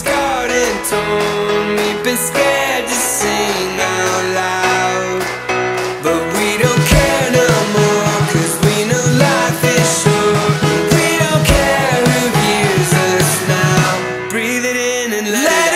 scarred and torn. We've been scared to sing out loud, but we don't care no more, 'cause we know life is short. We don't care who views us now. Breathe it in and let it